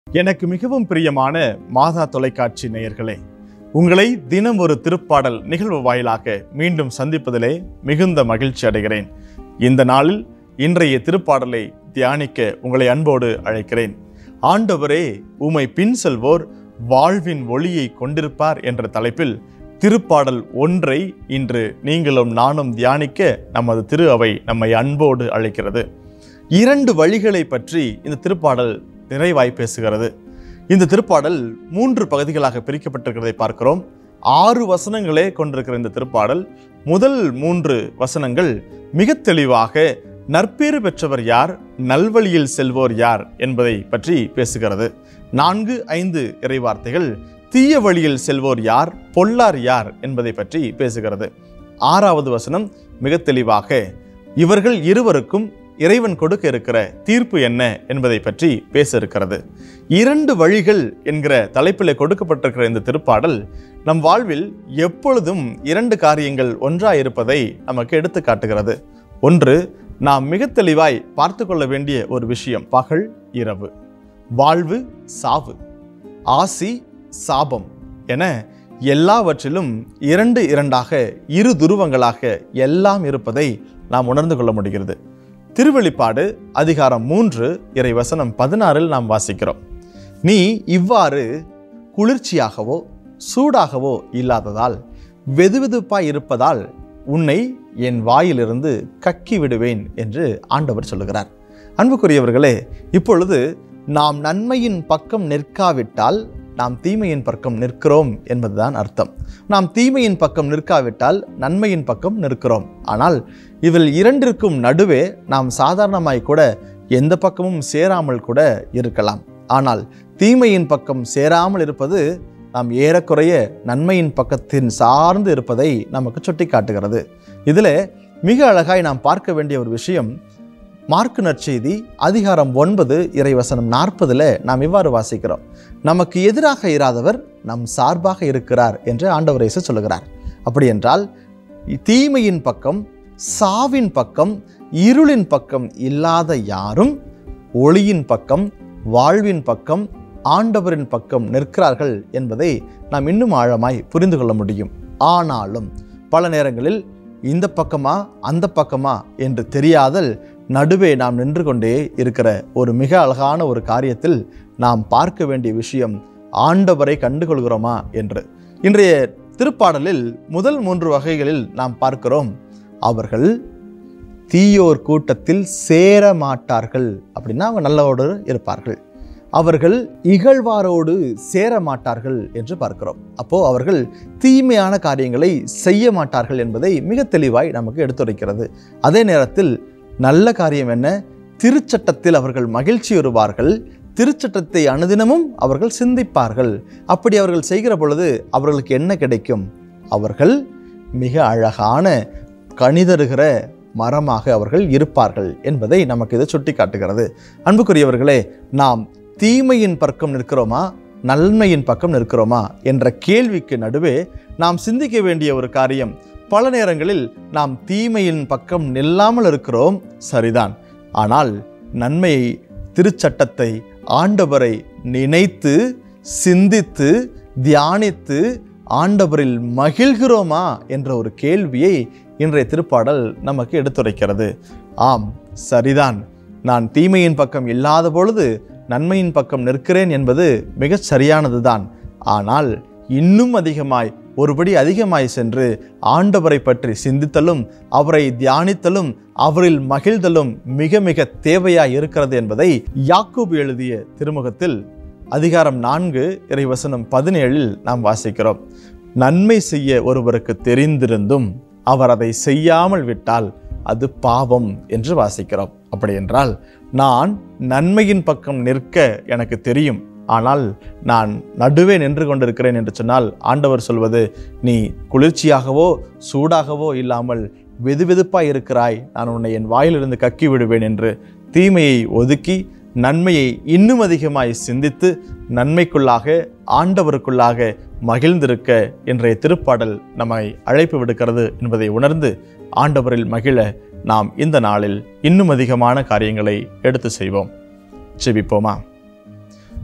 எனக்கு மிகவும் பிரியமான மாதா தொலைக்காட்சி நேயர்களே, உங்களை தினம் ஒரு திருப்பாடல் நிகழ்வு வாயிலாக மீண்டும் சந்திப்பதிலே மிகுந்த மகிழ்ச்சி அடைகிறேன். இந்த நாளில் இன்றைய திருப்பாடலை தியானிக்க உங்களை அன்போடு அழைக்கிறேன். ஆண்டவரே, உம்மை பின் செல்வோர் வாழ்வின் ஒளியை கொண்டிருப்பார் என்ற தலைப்பில் திருப்பாடல் 1 இன்று நீங்களும் நானும் தியானிக்க நமது திரு அவை நம்மை அன்போடு அழைக்கிறது. 2 வழிகளை பற்றி இந்த திருப்பாடல் நிறைவாய் பேசுகிறது. இந்த திருப்பாடல் 3 பகுதிகளாக பிரிக்கப்பட்டிருக்கிறதை பார்க்கிறோம். 6 வசனங்களே கொண்டிருக்கிற இந்த திருப்பாடல் முதல் 3 வசனங்கள் மிக தெளிவாக நற்பேறு பெற்றவர் யார், நல்வழியில் செல்வோர் யார் என்பதை பற்றி பேசுகிறது. 4-5 இறைவார்த்தைகள் தீய வழியில் செல்வோர் யார், பொல்லார் யார் என்பதை பற்றி பேசுகிறது. 6வது வசனம் மிக தெளிவாக இவர்கள் இருவருக்கும் இறைவன் கொடுக்க இருக்கிற தீர்ப்பு என்ன என்பதை பற்றி பேச இருக்கிறது. 2 வழிகள் என்கிற தலைப்பில் கொடுக்கப்பட்டிருக்கிற இந்த திருப்பாடல் நம் வாழ்வில் எப்பொழுதும் 2 காரியங்கள் ஒன்றாயிருப்பதை நமக்கு எடுத்து காட்டுகிறது. ஒன்று, நாம் மிக தெளிவாய் பார்த்து கொள்ள வேண்டிய ஒரு விஷயம், பகல் இரவு, வாழ்வு சாவு, ஆசி சாபம் என எல்லாவற்றிலும் 2 இரு துருவங்களாக எல்லாம் இருப்பதை நாம் உணர்ந்து கொள்ள முடிகிறது. திருவெளிப்பாடு அதிகாரம் 3 இறைவசனம் 16 நாம் வாசிக்கிறோம். நீ இவ்வாறு குளிர்ச்சியாகவோ சூடாகவோ இல்லாததால் வெதுவெதுப்பாய் இருப்பதால் உன்னை என் வாயிலிருந்து கக்கி விடுவேன் என்று ஆண்டவர் சொல்லுகிறார். அன்புக்குரியவர்களே, இப்பொழுது நாம் நன்மையின் பக்கம் நிற்காவிட்டால் நாம் தீமையின் பக்கம் நிற்கிறோம் என்பதுதான் அர்த்தம். நாம் தீமையின் பக்கம் நிற்காவிட்டால் நன்மையின் பக்கம் நிற்கிறோம். ஆனால் இதில் 2ற்கும் நடுவே நாம் சாதாரணமாய் கூட எந்த பக்கமும் சேராமல் கூட இருக்கலாம். ஆனால் தீமையின் பக்கம் சேராமல் இருப்பது நாம் ஏறக்குறைய நன்மையின் பக்கத்தின் சார்ந்து இருப்பதை நமக்கு சுட்டி காட்டுகிறது. இதில் மிக அழகாய் நாம் பார்க்க வேண்டிய ஒரு விஷயம், மார்க்கு நற்செய்தி அதிகாரம் 9 இறைவசனம் 40 நாம் இவ்வாறு வாசிக்கிறோம். நமக்கு எதிராக இராதவர் நம் சார்பாக இருக்கிறார் என்று ஆண்டவர் இயேசு சொல்லுகிறார். அப்படி என்றால் தீமையின் பக்கம், சாவின் பக்கம், இருளின் பக்கம் இல்லாத யாரும் ஒளியின் பக்கம், வாழ்வின் பக்கம், ஆண்டவரின் பக்கம் நிற்கிறார்கள் என்பதை நாம் இன்னும் ஆழமாய் புரிந்து கொள்ள முடியும். ஆனாலும் பல நேரங்களில் இந்த பக்கமா அந்த பக்கமா என்று தெரியாதல் நடுவே நாம் நின்று கொண்டே இருக்கிற ஒரு மிக அழகான ஒரு காரியத்தில் நாம் பார்க்க வேண்டிய விஷயம், ஆண்டவரை கண்டுகொள்கிறோமா என்று. இன்றைய திருப்பாடலில் முதல் 3 வகைகளில் நாம் பார்க்கிறோம், அவர்கள் தீயோர் கூட்டத்தில் சேர மாட்டார்கள். அப்படின்னா அவங்க நல்லவோடு இருப்பார்கள். அவர்கள் இகழ்வாரோடு சேர மாட்டார்கள் என்று பார்க்கிறோம். அப்போ அவர்கள் தீமையான காரியங்களை செய்ய மாட்டார்கள் என்பதை மிக தெளிவாய் நமக்கு எடுத்துரைக்கிறது. அதே நேரத்தில் நல்ல காரியம் என்ன, திருச்சட்டத்தில் அவர்கள் மகிழ்ச்சி வருவார்கள், திருச்சட்டத்தை அனுதினமும் அவர்கள் சிந்திப்பார்கள். அப்படி அவர்கள் செய்கிற பொழுது அவர்களுக்கு என்ன கிடைக்கும்? அவர்கள் மிக அழகான கனிதருகிற மரமாக அவர்கள் இருப்பார்கள் என்பதை நமக்கு இது சுட்டி காட்டுகிறது. அன்புக்குரியவர்களே, நாம் தீமையின் பக்கம் நிற்கிறோமா, நன்மையின் பக்கம் நிற்கிறோமா என்ற கேள்விக்கு நடுவே நாம் சிந்திக்க வேண்டிய ஒரு காரியம், பல நேரங்களில் நாம் தீமையின் பக்கம் நில்லாமல் இருக்கிறோம், சரிதான். ஆனால் நன்மையை, திருச்சட்டத்தை, ஆண்டவரை நினைத்து சிந்தித்து தியானித்து ஆண்டவரில் மகிழ்கிறோமா என்ற ஒரு கேள்வியை இன்றைய திருப்பாடல் நமக்கு எடுத்துரைக்கிறது. ஆம், சரிதான், நான் தீமையின் பக்கம் இல்லாத பொழுது நன்மையின் பக்கம் நிற்கிறேன் என்பது மிக சரியானதுதான். ஆனால் இன்னும் அதிகமாய், ஒருபடி அதிகமாய் சென்று ஆண்டவரை பற்றி சிந்தித்தலும், அவரை தியானித்தலும், அவரில் மகிழ்தலும் மிக மிக தேவையாய் இருக்கிறது என்பதை யாக்கோபு எழுதிய திருமுகத்தில் அதிகாரம் 4 இறைவசனம் 17 நாம் வாசிக்கிறோம். நன்மை செய்ய ஒருவருக்கு தெரிந்திருந்தும் அவர் அதை செய்யாமல் விட்டால் அது பாவம் என்று வாசிக்கிறோம். அப்படி என்றால் நான் நன்மையின் பக்கம் நிற்க எனக்கு தெரியும், ஆனால் நான் நடுவே நின்று கொண்டிருக்கிறேன் என்று சொன்னால் ஆண்டவர் சொல்வது, நீ குளிர்ச்சியாகவோ சூடாகவோ இல்லாமல் வெதுவெதுப்பாய் இருக்கிறாய், நான் உன்னை என் வாயிலிருந்து கக்கி விடுவேன் என்று தீமையை ஒதுக்கி நன்மையை இன்னும் அதிகமாய் சிந்தித்து நன்மைக்குள்ளாக, ஆண்டவருக்குள்ளாக மகிழ்ந்திருக்க இன்றைய திருப்பாடல் நம்மை அழைப்பு விடுக்கிறது என்பதை உணர்ந்து ஆண்டவரில் மகிழ நாம் இந்த நாளில் இன்னும் அதிகமான காரியங்களை எடுத்து செய்வோம். ஜெபிப்போமா.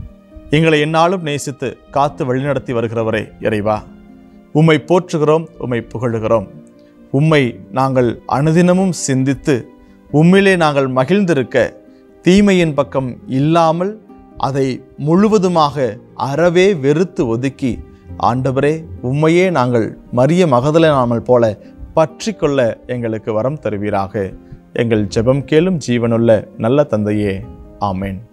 எங்களை எந்நாளும் நேசித்து காத்து வழிநடத்தி வருகிறவரே இறைவா, உம்மை போற்றுகிறோம், உம்மை புகழுகிறோம். உம்மை நாங்கள் அனுதினமும் சிந்தித்து உம்மிலே நாங்கள் மகிழ்ந்திருக்க, தீமையின் பக்கம் இல்லாமல் அதை முழுவதுமாக அறவே வெறுத்து ஒதுக்கி, ஆண்டவரே உம்மையே நாங்கள் மரிய மகதலேனாமல் போல பற்றி கொள்ள எங்களுக்கு வரம் தருவீராக. எங்கள் ஜெபம் கேளும் ஜீவனுள்ள நல்ல தந்தையே, ஆமேன்.